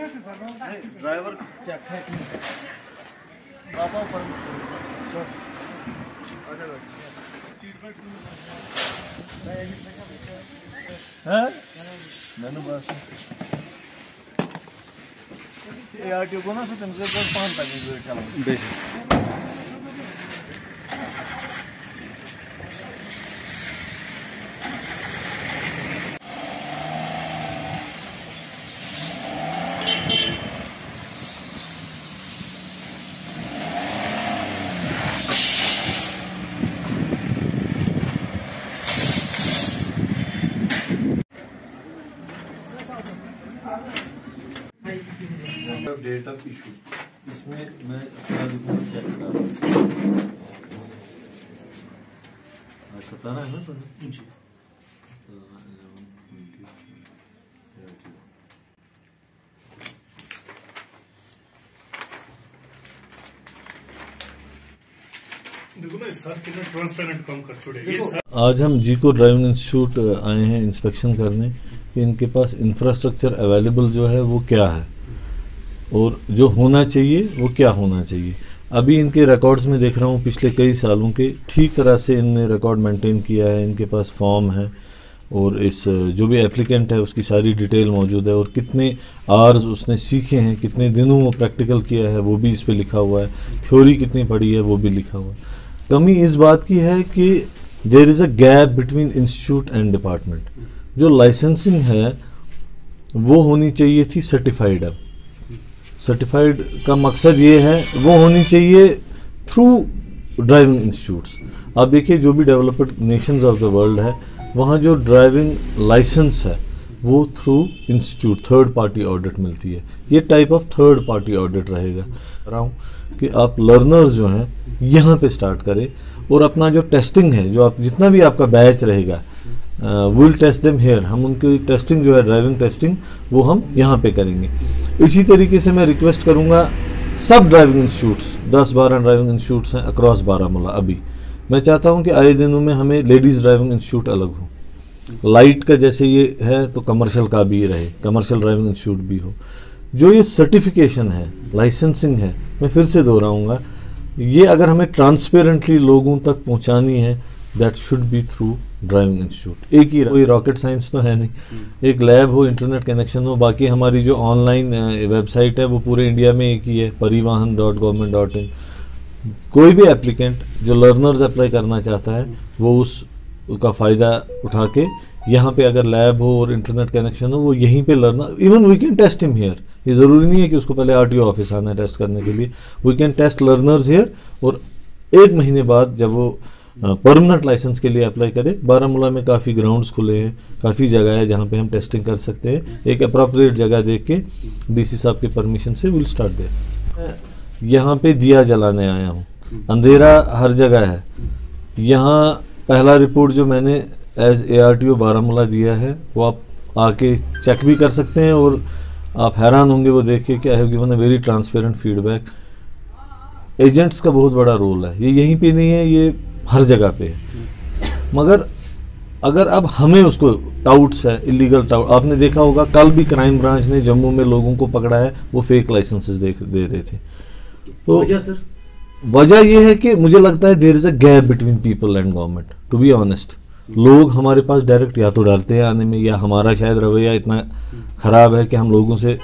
Driver check है पापा ऊपर मैंने बस ARTO को ना सो तुमसे बस 5 पैकेज चला बेशक डेट ऑफ इशू इसमें मैं अपना रिपोर्ट चेक कर रहा हूँ। बताना है ना तुम्हें जी। देखो ना सर कितना ट्रांसपेरेंट काम कर छोड़े। आज हम जी को ड्राइविंग इंस्टीट्यूट आए हैं इंस्पेक्शन करने कि इनके पास इंफ्रास्ट्रक्चर अवेलेबल जो है वो क्या है और जो होना चाहिए वो क्या होना चाहिए। अभी इनके रिकॉर्ड्स में देख रहा हूँ पिछले कई सालों के ठीक तरह से इनने रिकॉर्ड मेंटेन किया है। इनके पास फॉर्म है और इस जो भी एप्लीकेंट है उसकी सारी डिटेल मौजूद है और कितने आवर्स उसने सीखे हैं, कितने दिनों वो प्रैक्टिकल किया है वो भी इस पे लिखा हुआ है, थ्योरी कितनी पढ़ी है वो भी लिखा हुआ है। कमी इस बात की है कि there is a gap between institute and department. जो लाइसेंसिंग है वो होनी चाहिए थी सर्टिफाइड। अब सर्टिफाइड का मकसद ये है वो होनी चाहिए थ्रू ड्राइविंग इंस्टीट्यूट्स। आप देखिए जो भी developed nations of the world है वहाँ जो ड्राइविंग लाइसेंस है वो through institute third party audit मिलती है। ये type of third party audit रहेगा। रहा हूँ कि आप लर्नर्स जो हैं यहाँ पे स्टार्ट करें और अपना जो टेस्टिंग है जो आप जितना भी आपका बैच रहेगा विल टेस्ट देम हेयर। हम उनकी टेस्टिंग जो है ड्राइविंग टेस्टिंग वो हम यहाँ पे करेंगे। इसी तरीके से मैं रिक्वेस्ट करूँगा सब ड्राइविंग इंस्टीट्यूट्स 10-12 ड्राइविंग इंस्टीट्यूट्स हैं अक्रॉस बारामूला। अभी मैं चाहता हूँ कि आए दिनों में हमें लेडीज़ ड्राइविंग इंस्टीट्यूट अलग हो। लाइट का जैसे ये है तो कमर्शियल का भी रहे, कमर्शियल ड्राइविंग इंस्टीट्यूट भी हो। जो ये सर्टिफिकेशन है कोई है, मैं फिर से दोहराऊँगा, ये अगर हमें ट्रांसपेरेंटली लोगों तक पहुँचानी है that should be through driving institute. एक ही कोई रॉकेट साइंस तो है नहीं, एक लैब हो, इंटरनेट कनेक्शन हो। बाकी हमारी जो ऑनलाइन वेबसाइट है वो पूरे इंडिया में एक ही है, parivahan.government.in। कोई भी एप्लीकेंट जो लर्नर्स अप्लाई करना चाहता है वो उसका फ़ायदा उठा के यहाँ पे अगर लैब हो और इंटरनेट कनेक्शन हो वो यहीं पे learner, even we can test him here. ये ज़रूरी नहीं है कि उसको पहले RTO ऑफिस आना है टेस्ट करने के लिए। We can test learners here और 1 महीने बाद जब वो परमानेंट लाइसेंस के लिए अप्लाई करें। बारामूला में काफ़ी ग्राउंड्स खुले हैं, काफ़ी जगह है जहाँ पे हम टेस्टिंग कर सकते हैं। एक अप्रोप्रिएट जगह देख के DC साहब के परमिशन से विल स्टार्ट देयर। यहाँ पे दिया जलाने आया हूँ, अंधेरा हर जगह है। यहाँ पहला रिपोर्ट जो मैंने एज ARTO बारामूला दिया है वो आप आके चेक भी कर सकते हैं और आप हैरान होंगे वो देख के कि I have given a very transparent feedback. Agents का बहुत बड़ा रोल है, ये यहीं पे नहीं है, ये हर जगह पे है। मगर अगर अब हमें उसको टाउट्स है, इलीगल टाउट, आपने देखा होगा कल भी क्राइम ब्रांच ने जम्मू में लोगों को पकड़ा है वो फेक लाइसेंसेस दे रहे थे। तो वजह ये है कि मुझे लगता है there is a gap between people and government. To be honest, लोग हमारे पास डायरेक्ट या तो डरते हैं आने में या हमारा शायद रवैया इतना ख़राब है कि हम लोगों से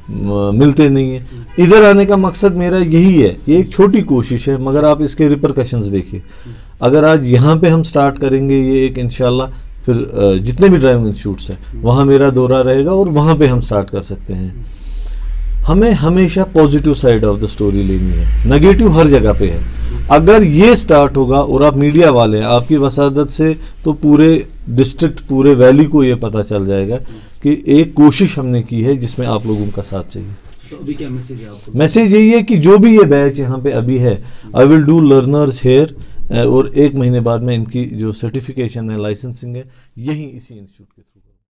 मिलते नहीं है। इधर आने का मकसद मेरा यही है, ये एक छोटी कोशिश है मगर आप इसके रिपरकशंस देखिए। अगर आज यहाँ पे हम स्टार्ट करेंगे ये एक इंशाल्लाह, फिर जितने भी ड्राइविंग इंस्टीट्यूट्स हैं वहाँ मेरा दौरा रहेगा और वहाँ पे हम स्टार्ट कर सकते हैं। हमें हमेशा positive side of the story लेनी है, नेगेटिव हर जगह पे है। अगर ये स्टार्ट होगा और आप मीडिया वाले हैं, आपकी वसादत से तो पूरे डिस्ट्रिक्ट, पूरे वैली को ये पता चल जाएगा कि एक कोशिश हमने की है जिसमें आप लोगों का साथ चाहिए। तो अभी क्या मैसेज है आपको? मैसेज यही है कि जो भी ये बैच यहाँ पे अभी है, I will do learners here और 1 महीने बाद में इनकी जो सर्टिफिकेशन है, लाइसेंसिंग है, यही इसी इंस्टीट्यूट के थ्रू